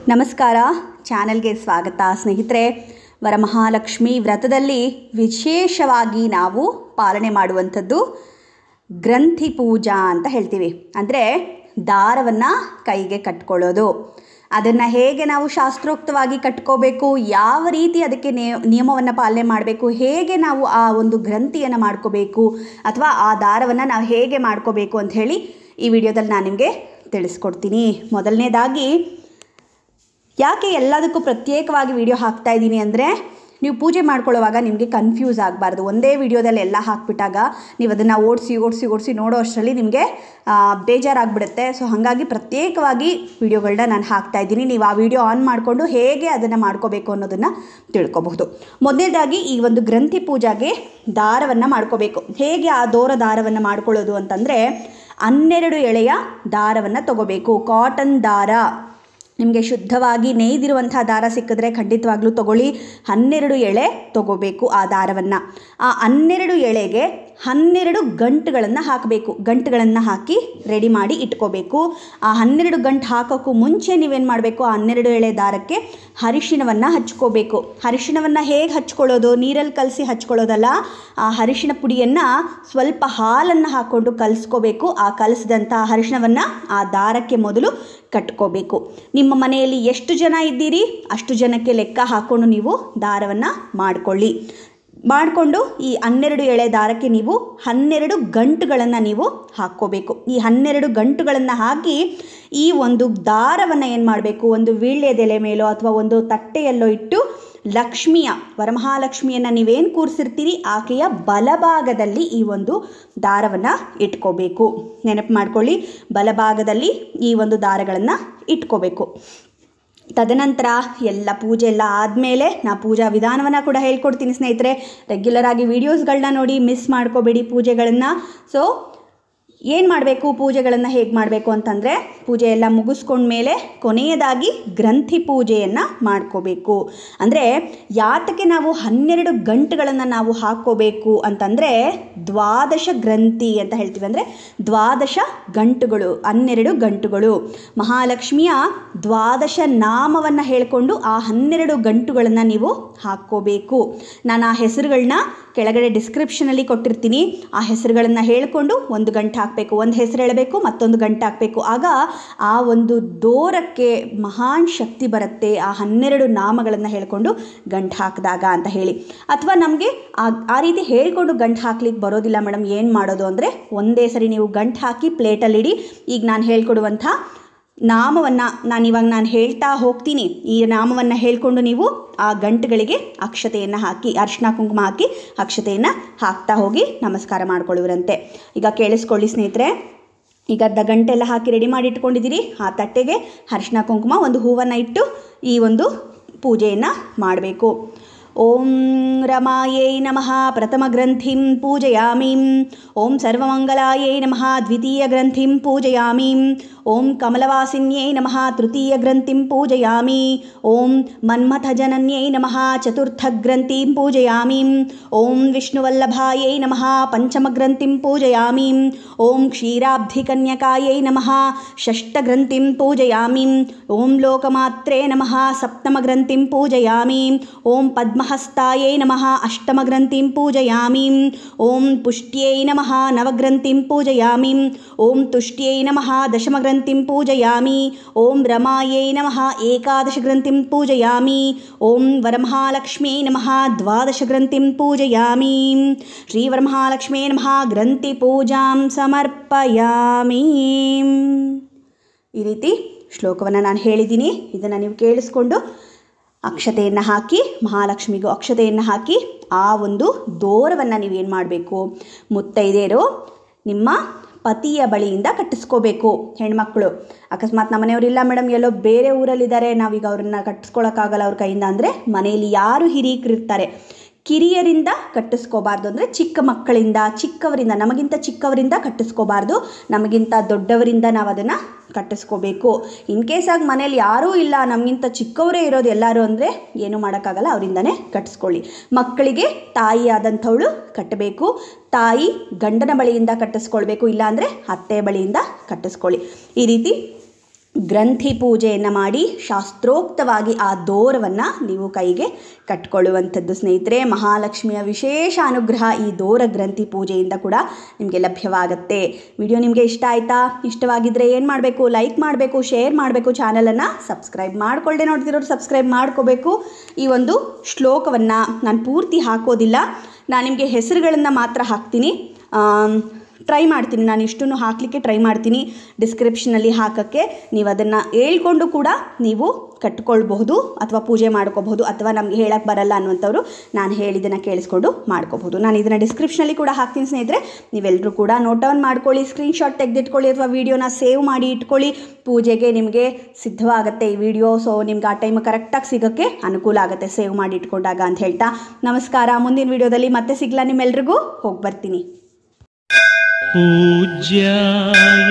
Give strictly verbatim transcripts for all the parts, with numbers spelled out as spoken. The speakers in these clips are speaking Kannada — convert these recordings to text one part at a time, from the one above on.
ನಮಸ್ಕಾರ, ಚಾನೆಲ್ಗೆ ಸ್ವಾಗತ. ಸ್ನೇಹಿತರೆ, ವರಮಹಾಲಕ್ಷ್ಮಿ ವ್ರತದಲ್ಲಿ ವಿಶೇಷವಾಗಿ ನಾವು ಪಾಲನೆ ಮಾಡುವಂಥದ್ದು ಗ್ರಂಥಿ ಪೂಜಾ ಅಂತ ಹೇಳ್ತೀವಿ. ಅಂದರೆ ದಾರವನ್ನು ಕೈಗೆ ಕಟ್ಕೊಳ್ಳೋದು. ಅದನ್ನು ಹೇಗೆ ನಾವು ಶಾಸ್ತ್ರೋಕ್ತವಾಗಿ ಕಟ್ಕೋಬೇಕು, ಯಾವ ರೀತಿ ಅದಕ್ಕೆ ನಿಯಮವನ್ನು ಪಾಲನೆ ಮಾಡಬೇಕು, ಹೇಗೆ ನಾವು ಆ ಒಂದು ಗ್ರಂಥಿಯನ್ನು ಮಾಡ್ಕೋಬೇಕು ಅಥವಾ ಆ ದಾರವನ್ನು ನಾವು ಹೇಗೆ ಮಾಡ್ಕೋಬೇಕು ಅಂತ ಹೇಳಿ ಈ ವಿಡಿಯೋದಲ್ಲಿ ನಾನು ನಿಮಗೆ ತಿಳಿಸ್ಕೊಡ್ತೀನಿ. ಮೊದಲನೇದಾಗಿ ಯಾಕೆ ಎಲ್ಲದಕ್ಕೂ ಪ್ರತ್ಯೇಕವಾಗಿ ವಿಡಿಯೋ ಹಾಕ್ತಾ ಇದ್ದೀನಿ ಅಂದರೆ, ನೀವು ಪೂಜೆ ಮಾಡ್ಕೊಳ್ಳೋವಾಗ ನಿಮಗೆ ಕನ್ಫ್ಯೂಸ್ ಆಗಬಾರ್ದು. ಒಂದೇ ವಿಡಿಯೋದಲ್ಲಿ ಎಲ್ಲ ಹಾಕಿಬಿಟ್ಟಾಗ ನೀವು ಅದನ್ನು ಓಡಿಸಿ ಓಡಿಸಿ ಓಡಿಸಿ ನೋಡೋ ಅಷ್ಟರಲ್ಲಿ ನಿಮಗೆ ಬೇಜಾರಾಗಿಬಿಡುತ್ತೆ. ಸೊ ಹಾಗಾಗಿ ಪ್ರತ್ಯೇಕವಾಗಿ ವಿಡಿಯೋಗಳನ್ನ ನಾನು ಹಾಕ್ತಾ ಇದ್ದೀನಿ. ನೀವು ಆ ವಿಡಿಯೋ ಆನ್ ಮಾಡಿಕೊಂಡು ಹೇಗೆ ಅದನ್ನು ಮಾಡ್ಕೋಬೇಕು ಅನ್ನೋದನ್ನು ತಿಳ್ಕೊಬಹುದು. ಮೊದಲನೇದಾಗಿ ಈ ಒಂದು ಗ್ರಂಥಿ ಪೂಜೆಗೆ ದಾರವನ್ನು ಮಾಡ್ಕೋಬೇಕು. ಹೇಗೆ ಆ ದೋರ ದಾರವನ್ನು ಮಾಡ್ಕೊಳ್ಳೋದು ಅಂತಂದರೆ, ಹನ್ನೆರಡು ಎಳೆಯ ದಾರವನ್ನು ತಗೋಬೇಕು. ಕಾಟನ್ ದಾರ, ನಿಮಗೆ ಶುದ್ಧವಾಗಿ ನೇಯ್ದಿರುವಂಥ ದಾರ ಸಿಕ್ಕಿದ್ರೆ ಖಂಡಿತವಾಗ್ಲೂ ತಗೊಳ್ಳಿ. ಹನ್ನೆರಡು ಎಳೆ ತಗೋಬೇಕು ಆ ದಾರವನ್ನು. ಆ ಹನ್ನೆರಡು ಎಳೆಗೆ ಹನ್ನೆರಡು ಗಂಟುಗಳನ್ನು ಹಾಕಬೇಕು. ಗಂಟುಗಳನ್ನು ಹಾಕಿ ರೆಡಿ ಮಾಡಿ ಇಟ್ಕೋಬೇಕು. ಆ ಹನ್ನೆರಡು ಗಂಟು ಹಾಕೋಕ್ಕೂ ಮುಂಚೆ ನೀವೇನು ಮಾಡಬೇಕು, ಆ ಹನ್ನೆರಡು ಎಳೆ ದಾರಕ್ಕೆ ಅರಿಶಿಣವನ್ನು ಹಚ್ಕೋಬೇಕು. ಅರಿಶಿಣವನ್ನು ಹೇಗೆ ಹಚ್ಕೊಳ್ಳೋದು, ನೀರಲ್ಲಿ ಕಲಸಿ ಹಚ್ಕೊಳ್ಳೋದಲ್ಲ. ಆ ಅರಿಶಿಣ ಪುಡಿಯನ್ನು ಸ್ವಲ್ಪ ಹಾಲನ್ನು ಹಾಕ್ಕೊಂಡು ಕಲಿಸ್ಕೋಬೇಕು. ಆ ಕಲಿಸಿದಂಥ ಅರಿಶಿಣವನ್ನು ಆ ದಾರಕ್ಕೆ ಮೊದಲು ಕಟ್ಕೋಬೇಕು. ನಿಮ್ಮ ಮನೆಯಲ್ಲಿ ಎಷ್ಟು ಜನ ಇದ್ದೀರಿ ಅಷ್ಟು ಜನಕ್ಕೆ ಲೆಕ್ಕ ಹಾಕ್ಕೊಂಡು ನೀವು ದಾರವನ್ನು ಮಾಡಿಕೊಳ್ಳಿ. ಮಾಡಿಕೊಂಡು ಈ ಹನ್ನೆರಡು ಎಳೆ ದಾರಕ್ಕೆ ನೀವು ಹನ್ನೆರಡು ಗಂಟುಗಳನ್ನು ನೀವು ಹಾಕ್ಕೋಬೇಕು. ಈ ಹನ್ನೆರಡು ಗಂಟುಗಳನ್ನು ಹಾಕಿ ಈ ಒಂದು ದಾರವನ್ನು ಏನು ಮಾಡಬೇಕು, ಒಂದು ವೀಳ್ಯದೆಲೆ ಮೇಲೋ ಅಥವಾ ಒಂದು ತಟ್ಟೆಯಲ್ಲೋ ಇಟ್ಟು ಲಕ್ಷ್ಮಿಯ, ವರಮಹಾಲಕ್ಷ್ಮಿಯನ್ನು ನೀವೇನು ಕೂರಿಸಿರ್ತೀರಿ ಆಕೆಯ ಬಲಭಾಗದಲ್ಲಿ ಈ ಒಂದು ದಾರವನ್ನು ಇಟ್ಕೋಬೇಕು. ನೆನಪು ಮಾಡ್ಕೊಳ್ಳಿ, ಬಲಭಾಗದಲ್ಲಿ ಈ ಒಂದು ದಾರಗಳನ್ನು ಇಟ್ಕೋಬೇಕು. ತದನಂತರ ಎಲ್ಲ ಪೂಜೆ ಎಲ್ಲ ಆದಮೇಲೆ ನಾ ಪೂಜಾ ವಿಧಾನವನ್ನು ಕೂಡ ಹೇಳ್ಕೊಡ್ತೀನಿ ಸ್ನೇಹಿತರೆ. ರೆಗ್ಯುಲರ್ ಆಗಿ ವೀಡಿಯೋಸ್ಗಳನ್ನ ನೋಡಿ, ಮಿಸ್ ಮಾಡ್ಕೋಬೇಡಿ ಪೂಜೆಗಳನ್ನು. ಸೊ ಏನು ಮಾಡಬೇಕು, ಪೂಜೆಗಳನ್ನು ಹೇಗೆ ಮಾಡಬೇಕು ಅಂತಂದರೆ, ಪೂಜೆ ಎಲ್ಲ ಮುಗಿಸ್ಕೊಂಡ್ಮೇಲೆ ಕೊನೆಯದಾಗಿ ಗ್ರಂಥಿ ಪೂಜೆಯನ್ನು ಮಾಡ್ಕೋಬೇಕು. ಅಂದರೆ ಯಾತಕ್ಕೆ ನಾವು ಹನ್ನೆರಡು ಗಂಟುಗಳನ್ನು ನಾವು ಹಾಕ್ಕೋಬೇಕು ಅಂತಂದರೆ, ದ್ವಾದಶ ಗ್ರಂಥಿ ಅಂತ ಹೇಳ್ತೀವಿ. ಅಂದರೆ ದ್ವಾದಶ ಗಂಟುಗಳು, ಹನ್ನೆರಡು ಗಂಟುಗಳು. ಮಹಾಲಕ್ಷ್ಮಿಯ ದ್ವಾದಶ ನಾಮವನ್ನು ಹೇಳಿಕೊಂಡು ಆ ಹನ್ನೆರಡು ಗಂಟುಗಳನ್ನು ನೀವು ಹಾಕ್ಕೋಬೇಕು. ನಾನು ಆ ಹೆಸರುಗಳನ್ನ ಕೆಳಗಡೆ ಡಿಸ್ಕ್ರಿಪ್ಷನಲ್ಲಿ ಕೊಟ್ಟಿರ್ತೀನಿ. ಆ ಹೆಸರುಗಳನ್ನು ಹೇಳಿಕೊಂಡು ಒಂದು ಗಂಟೆ ಹಾಕಬೇಕು. ಒಂದು ಹೆಸರು ಹೇಳಬೇಕು, ಮತ್ತೊಂದು ಗಂಟೆ ಹಾಕಬೇಕು. ಆಗ ಆ ಒಂದು ದೋರಕ್ಕೆ ಮಹಾನ್ ಶಕ್ತಿ ಬರುತ್ತೆ, ಆ ಹನ್ನೆರಡು ನಾಮಗಳನ್ನು ಹೇಳಿಕೊಂಡು ಗಂಟು ಹಾಕಿದಾಗ ಅಂತ ಹೇಳಿ. ಅಥವಾ ನಮಗೆ ಆ ಆ ರೀತಿ ಹೇಳಿಕೊಂಡು ಗಂಟು ಹಾಕ್ಲಿಕ್ಕೆ ಬರೋದಿಲ್ಲ ಮೇಡಮ್, ಏನು ಮಾಡೋದು ಅಂದರೆ, ಒಂದೇ ಸರಿ ನೀವು ಗಂಟು ಹಾಕಿ ಪ್ಲೇಟಲ್ಲಿಡಿ. ಈಗ ನಾನು ಹೇಳ್ಕೊಡುವಂಥ ನಾಮವನ್ನು ನಾನು ಇವಾಗ ನಾನು ಹೇಳ್ತಾ ಹೋಗ್ತೀನಿ. ಈ ನಾಮವನ್ನು ಹೇಳ್ಕೊಂಡು ನೀವು ಆ ಗಂಟುಗಳಿಗೆ ಅಕ್ಷತೆಯನ್ನು ಹಾಕಿ, ಅರಿಶಿನ ಕುಂಕುಮ ಹಾಕಿ ಅಕ್ಷತೆಯನ್ನು ಹಾಕ್ತಾ ಹೋಗಿ ನಮಸ್ಕಾರ ಮಾಡ್ಕೊಳ್ಳುವರಂತೆ. ಈಗ ಕೇಳಿಸ್ಕೊಳ್ಳಿ ಸ್ನೇಹಿತರೆ, ಈಗ ದ ಗಂಟೆಲ್ಲ ಹಾಕಿ ರೆಡಿ ಮಾಡಿ ಇಟ್ಕೊಂಡಿದ್ದೀರಿ. ಆ ತಟ್ಟೆಗೆ ಅರಿಶಿನ ಕುಂಕುಮ, ಒಂದು ಹೂವನ್ನು ಇಟ್ಟು ಈ ಒಂದು ಪೂಜೆಯನ್ನು ಮಾಡಬೇಕು. ಓಂ ರಮಾಯೈ ನಮಃ ಪ್ರಥಮ ಗ್ರಂಥಿಂ ಪೂಜಯಾಮಿ. ಓಂ ಸರ್ವಮಂಗಲಾಯೈ ನಮಃ ದ್ವಿತೀಯ ಗ್ರಂಥಿಂ ಪೂಜಯಾಮಿ. ಓಂ ಕಮಲವಾಸಿನ್ಯೈ ನಮಃ ತೃತೀಯ ಗ್ರಂಥಿಂ ಪೂಜಯಾಮಿ. ಓಂ ಮನ್ಮಥಜನನ್ಯೈ ನಮಃ ಚತುರ್ಥ ಗ್ರಂಥಿಂ ಪೂಜಯಾಮಿ. ಓಂ ವಿಷ್ಣುವಲ್ಲಭಾಯೈ ನಮಃ ಪಂಚಮ ಗ್ರಂಥಿಂ ಪೂಜಯಾಮಿ. ಓಂ ಕ್ಷೀರಾಬ್ಧಿಕನ್ಯಕಾಯೈ ನಮಃ ಷಷ್ಠ ಗ್ರಂಥಿಂ ಪೂಜಯಾಮಿ. ಓಂ ಲೋಕಮಾತ್ರೇ ನಮಃ ಸಪ್ತಮ ಗ್ರಂಥಿಂ ಪೂಜಯಾಮಿ. ಓಂ ಪದ್ಮಹಸ್ತಾಯೈ ನಮಃ ಅಷ್ಟಮ ಗ್ರಂಥಿಂ ಪೂಜಯಾಮಿ. ಓಂ ಪುಷ್ಟ್ಯೈ ನಮಃ ನವಗ್ರಂಥಿಂ ಪೂಜಯಾಮಿ. ಓಂ ತುಷ್ಟ್ಯೈ ನಮಃ ದಶಮ ಗ್ರಂಥಿಂ ಪೂಜಯಾಮಿ. ಓಂ ರಮಾಯೈ ನಮಃ ಏಕಾದಶ ಗ್ರಂಥಿಂ ಪೂಜಯಾಮಿ. ಓಂ ವರಮಹಾಲಕ್ಷ್ಮ್ಯೈ ನಮಃ ದ್ವಾದಶ ಗ್ರಂಥಿಂ ಪೂಜಯಾಮಿ. ಶ್ರೀ ವರಮಹಾಲಕ್ಷ್ಮ್ಯೈ ನಮಃ ಗ್ರಂಥಿ ಪೂಜಾಂ ಸಮರ್ಪಯಾಮಿ. ಈ ರೀತಿ ಶ್ಲೋಕವನ್ನು ನಾನು ಹೇಳಿದ್ದೀನಿ. ಇದನ್ನು ನೀವು ಕೇಳಿಸ್ಕೊಂಡು ಅಕ್ಷತೆಯನ್ನು ಹಾಕಿ, ಮಹಾಲಕ್ಷ್ಮಿಗೂ ಅಕ್ಷತೆಯನ್ನು ಹಾಕಿ ಆ ಒಂದು ದೋರವನ್ನು ನೀವೇನು ಮಾಡಬೇಕು, ಮುತ್ತೈದೆಯರು ನಿಮ್ಮ ಪತಿಯ ಬಳಿಯಿಂದ ಕಟ್ಟಿಸ್ಕೋಬೇಕು. ಹೆಣ್ಮಕ್ಳು ಅಕಸ್ಮಾತ್ ನಮ್ಮ ಮನೆಯವರಿಲ್ಲ ಮೇಡಮ್, ಎಲ್ಲೋ ಬೇರೆ ಊರಲ್ಲಿದ್ದಾರೆ, ನಾವೀಗ ಅವ್ರನ್ನ ಕಟ್ಟಿಸ್ಕೊಳಕ್ಕಾಗಲ್ಲ ಅವ್ರ ಕೈಯಿಂದ ಅಂದರೆ, ಮನೆಯಲ್ಲಿ ಯಾರು ಹಿರಿಯರಿರ್ತಾರೆ ಕಿರಿಯರಿಂದ ಕಟ್ಟಿಸ್ಕೋಬಾರ್ದು. ಅಂದರೆ ಚಿಕ್ಕ ಮಕ್ಕಳಿಂದ, ಚಿಕ್ಕವರಿಂದ, ನಮಗಿಂತ ಚಿಕ್ಕವರಿಂದ ಕಟ್ಟಿಸ್ಕೋಬಾರ್ದು. ನಮಗಿಂತ ದೊಡ್ಡವರಿಂದ ನಾವು ಅದನ್ನು ಕಟ್ಟಿಸ್ಕೋಬೇಕು. ಇನ್ ಕೇಸ್ ಆಗಿ ಮನೇಲಿ ಯಾರೂ ಇಲ್ಲ, ನಮಗಿಂತ ಚಿಕ್ಕವರೇ ಇರೋದು ಎಲ್ಲರೂ ಅಂದರೆ ಏನೂ ಮಾಡೋಕ್ಕಾಗಲ್ಲ, ಅವರಿಂದನೇ ಕಟ್ಟಿಸ್ಕೊಳ್ಳಿ. ಮಕ್ಕಳಿಗೆ ತಾಯಿ ಆದಂಥವಳು ಕಟ್ಟಬೇಕು. ತಾಯಿ ಗಂಡನ ಬಳಿಯಿಂದ ಕಟ್ಟಿಸ್ಕೊಳ್ಬೇಕು, ಇಲ್ಲಾಂದರೆ ಅತ್ತೆ ಬಳಿಯಿಂದ ಕಟ್ಟಿಸ್ಕೊಳ್ಳಿ. ಈ ರೀತಿ ಗ್ರಂಥಿ ಪೂಜೆಯನ್ನು ಮಾಡಿ ಶಾಸ್ತ್ರೋಕ್ತವಾಗಿ ಆ ದೋರವನ್ನು ನೀವು ಕೈಗೆ ಕಟ್ಕೊಳ್ಳುವಂಥದ್ದು ಸ್ನೇಹಿತರೆ. ಮಹಾಲಕ್ಷ್ಮಿಯ ವಿಶೇಷ ಅನುಗ್ರಹ ಈ ದೋರ ಗ್ರಂಥಿ ಪೂಜೆಯಿಂದ ಕೂಡ ನಿಮಗೆ ಲಭ್ಯವಾಗುತ್ತೆ. ವಿಡಿಯೋ ನಿಮಗೆ ಇಷ್ಟ ಆಯಿತಾ? ಇಷ್ಟವಾಗಿದ್ದರೆ ಏನು ಮಾಡಬೇಕು? ಲೈಕ್ ಮಾಡಬೇಕು, ಶೇರ್ ಮಾಡಬೇಕು, ಚಾನಲನ್ನು ಸಬ್ಸ್ಕ್ರೈಬ್ ಮಾಡಿಕೊಳ್ಳದೆ ನೋಡ್ತಿರೋರು ಸಬ್ಸ್ಕ್ರೈಬ್ ಮಾಡ್ಕೋಬೇಕು. ಈ ಒಂದು ಶ್ಲೋಕವನ್ನು ನಾನು ಪೂರ್ತಿ ಹಾಕೋದಿಲ್ಲ, ನಾನು ನಿಮಗೆ ಹೆಸರುಗಳನ್ನು ಮಾತ್ರ ಹಾಕ್ತೀನಿ. ಟ್ರೈ ಮಾಡ್ತೀನಿ, ನಾನು ಇಷ್ಟನ್ನು ಹಾಕಲಿಕ್ಕೆ ಟ್ರೈ ಮಾಡ್ತೀನಿ ಡಿಸ್ಕ್ರಿಪ್ಷನಲ್ಲಿ ಹಾಕೋಕ್ಕೆ. ನೀವು ಅದನ್ನು ಹೇಳ್ಕೊಂಡು ಕೂಡ ನೀವು ಕಟ್ಕೊಳ್ಬಹುದು ಅಥವಾ ಪೂಜೆ ಮಾಡ್ಕೋಬಹುದು, ಅಥವಾ ನಮಗೆ ಹೇಳಕ್ಕೆ ಬರಲ್ಲ ಅನ್ನುವಂಥವ್ರು ನಾನು ಹೇಳಿದ್ದನ್ನು ಕೇಳಿಸ್ಕೊಂಡು ಮಾಡ್ಕೋಬಹುದು. ನಾನು ಇದನ್ನು ಡಿಸ್ಕ್ರಿಪ್ಷನಲ್ಲಿ ಕೂಡ ಹಾಕ್ತೀನಿ ಸ್ನೇಹಿತರೆ. ನೀವೆಲ್ಲರೂ ಕೂಡ ನೋಟ್ ಡೌನ್ ಮಾಡ್ಕೊಳ್ಳಿ, ಸ್ಕ್ರೀನ್ಶಾಟ್ ತೆಗೆದಿಟ್ಕೊಳ್ಳಿ ಅಥವಾ ವೀಡಿಯೋನ ಸೇವ್ ಮಾಡಿ ಇಟ್ಕೊಳ್ಳಿ. ಪೂಜೆಗೆ ನಿಮಗೆ ಸಿದ್ಧವಾಗುತ್ತೆ ಈ ವಿಡಿಯೋ. ಸೊ ನಿಮ್ಗೆ ಆ ಟೈಮ್ ಕರೆಕ್ಟಾಗಿ ಸಿಗೋಕ್ಕೆ ಅನುಕೂಲ ಆಗುತ್ತೆ ಸೇವ್ ಮಾಡಿ ಇಟ್ಕೊಂಡಾಗ ಅಂತ ಹೇಳ್ತಾ ನಮಸ್ಕಾರ. ಮುಂದಿನ ವಿಡಿಯೋದಲ್ಲಿ ಮತ್ತೆ ಸಿಗ್ಲಾ ನಿಮ್ಮೆಲ್ರಿಗೂ. ಹೋಗಿ ಬರ್ತೀನಿ. पूज्याय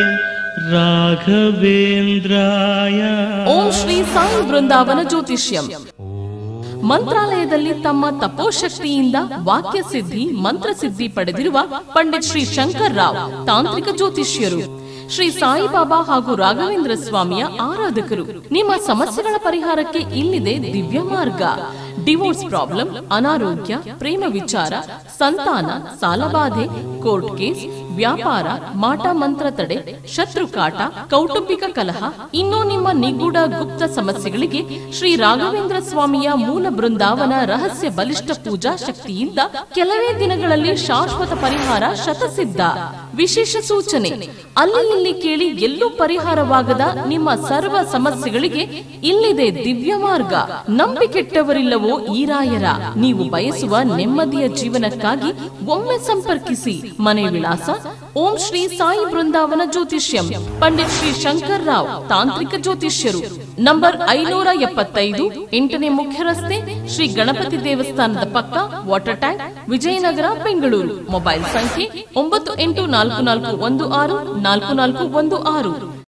राघवेंद्राय ಓಂ ಶ್ರೀ ಸಾಯಿ ಬೃಂದಾವನ ಜ್ಯೋತಿಷ್ಯಂ. ಮಂತ್ರಾಲಯದಲ್ಲಿ ತಮ್ಮ ತಪೋಶಕ್ತಿಯಿಂದ ವಾಕ್ಯ ಸಿದ್ಧಿ ಮಂತ್ರಸಿದ್ಧಿ ಪಡೆದಿರುವ ಪಂಡಿತ್ ಶ್ರೀ ಶಂಕರ್ ರಾವ್ ತಾಂತ್ರಿಕ ಜ್ಯೋತಿಷ್ಯರು. ಶ್ರೀ ಸಾಯಿಬಾಬಾ ಹಾಗೂ ರಾಘವೇಂದ್ರ ಸ್ವಾಮಿಯ ಆರಾಧಕರು. ನಿಮ್ಮ ಸಮಸ್ಯೆಗಳ ಪರಿಹಾರಕ್ಕೆ ಇಲ್ಲಿದೆ ದಿವ್ಯ ಮಾರ್ಗ. ಡಿವೋರ್ಸ್ ಪ್ರಾಬ್ಲಮ್, ಅನಾರೋಗ್ಯ, ಪ್ರೇಮ ವಿಚಾರ, ಸಂತಾನ, ಸಾಲಬಾಧೆ, ಕೋರ್ಟ್ ಕೇಸ್, ವ್ಯಾಪಾರ, ಮಾಟ ಮಂತ್ರ ತಡೆ, ಶತ್ರುಕಾಟ, ಕೌಟುಂಬಿಕ ಕಲಹ, ಇನ್ನೂ ನಿಮ್ಮ ನಿಗೂಢ ಗುಪ್ತ ಸಮಸ್ಯೆಗಳಿಗೆ ಶ್ರೀ ರಾಘವೇಂದ್ರ ಸ್ವಾಮಿಯ ಮೂಲ ಬೃಂದಾವನ ರಹಸ್ಯ ಬಲಿಷ್ಠ ಪೂಜಾ ಶಕ್ತಿಯಿಂದ ಕೆಲವೇ ದಿನಗಳಲ್ಲಿ ಶಾಶ್ವತ ಪರಿಹಾರ ಶತಸಿದ್ಧ. ವಿಶೇಷ ಸೂಚನೆ: ಅಲ್ಲಿ ಇಲ್ಲಿ ಕೇಳಿ ಎಲ್ಲೂ ಪರಿಹಾರವಾಗದ ನಿಮ್ಮ ಸರ್ವ ಸಮಸ್ಯೆಗಳಿಗೆ ಇಲ್ಲಿದೆ ದಿವ್ಯ ಮಾರ್ಗ. ನಂಬಿಕೆಟ್ಟವರಿಲ್ಲವೋ ಈ ರಾಯರ. ನೀವು ಬಯಸುವ ನೆಮ್ಮದಿಯ ಜೀವನಕ್ಕಾಗಿ ಒಮ್ಮೆ ಸಂಪರ್ಕಿಸಿ. ಮನೆ ವಿಳಾಸ: ಓಂ ಶ್ರೀ ಸಾಯಿ ಬೃಂದಾವನ ಜ್ಯೋತಿಷ್ಯಂ, ಪಂಡಿತ್ ಶ್ರೀ ಶಂಕರ್ ರಾವ್ ತಾಂತ್ರಿಕ ಜ್ಯೋತಿಷ್ಯರು. ನಂಬರ್ ಐನೂರ ಎಪ್ಪತ್ತೈದು, ಎಂಟನೇ ಮುಖ್ಯ ರಸ್ತೆ, ಶ್ರೀ ಗಣಪತಿ ದೇವಸ್ಥಾನದ ಪಕ್ಕ, water tank, Vijayanagar, Bengaluru. Mobile ಸಂಖ್ಯೆ ಒಂಬತ್ತು ಎಂಟು ನಾಲ್ಕು ನಾಲ್ಕು ಒಂದು ಆರು ನಾಲ್ಕು ನಾಲ್ಕು ಒಂದು ಆರು.